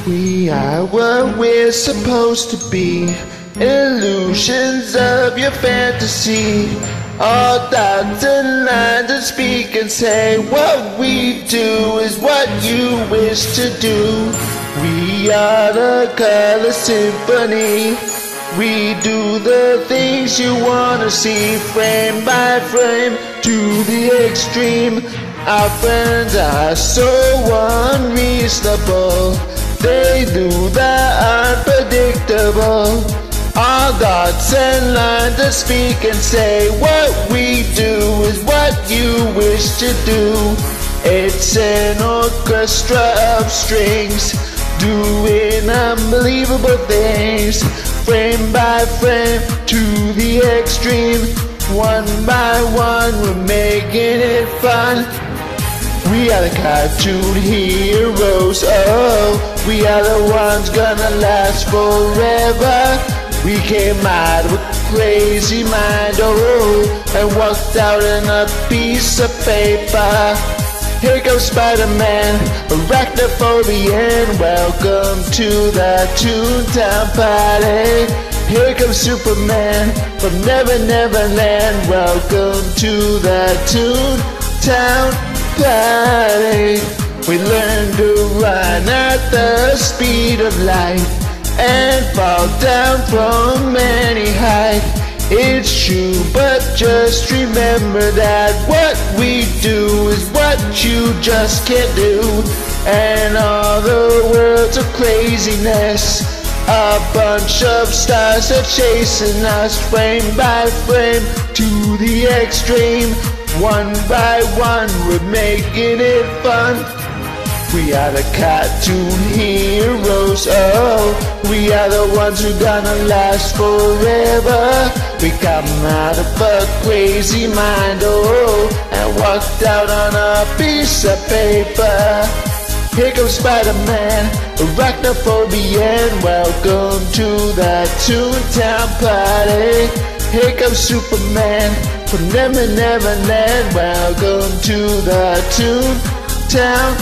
We are what we're supposed to be, illusions of your fantasy. All thoughts and lines that speak and say what we do is what you wish to do. We are the color symphony. We do the things you wanna see, frame by frame to the extreme. Our friends are so unreasonable. They do the unpredictable. All dots and lines that speak and say what we do is what you wish to do. It's an orchestra of strings doing unbelievable things, frame by frame to the extreme. One by one we're making it fun. We are the cartoon heroes, oh, we are the ones gonna last forever. We came out with a crazy mind, oh, and walked out in a piece of paper. Here goes Spider-Man, arachnophobian. Welcome to the Toontown party. Here comes Superman from Never Never Land. Welcome to the Toontown party. We learn to run at the speed of light and fall down from any height. It's true, but just remember that what we do is what you just can't do. And all the worlds of craziness, a bunch of stars are chasing us, frame by frame to the extreme. One by one we're making it fun. We are the cartoon heroes, oh, we are the ones who gonna last forever. We come out of a crazy mind, oh, and walked out on a piece of paper. Here comes Spider-Man, arachnophobian. Welcome to the Toontown party. Here comes Superman from Never Never Land. Welcome to the Toontown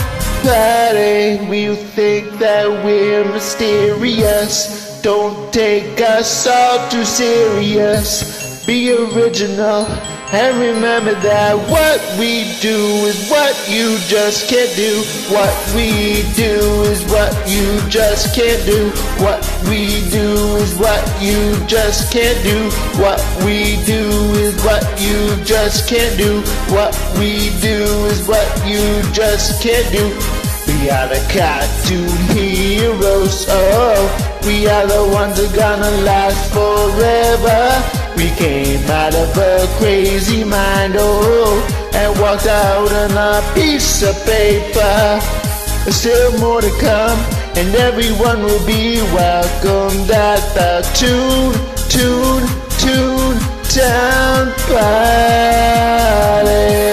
party. We think that we're mysterious. Don't take us all too serious. Be original and remember that what we do is what you just can't do. What we do is what you just can't do. What we do is what you just can't do. What we do is what you just can't do. What we do is what you just can't do. We are the cartoon heroes, oh, we are the ones that gonna last forever. We came out of a crazy mind, oh, and walked out on a piece of paper. There's still more to come, and everyone will be welcomed at the Toontown party.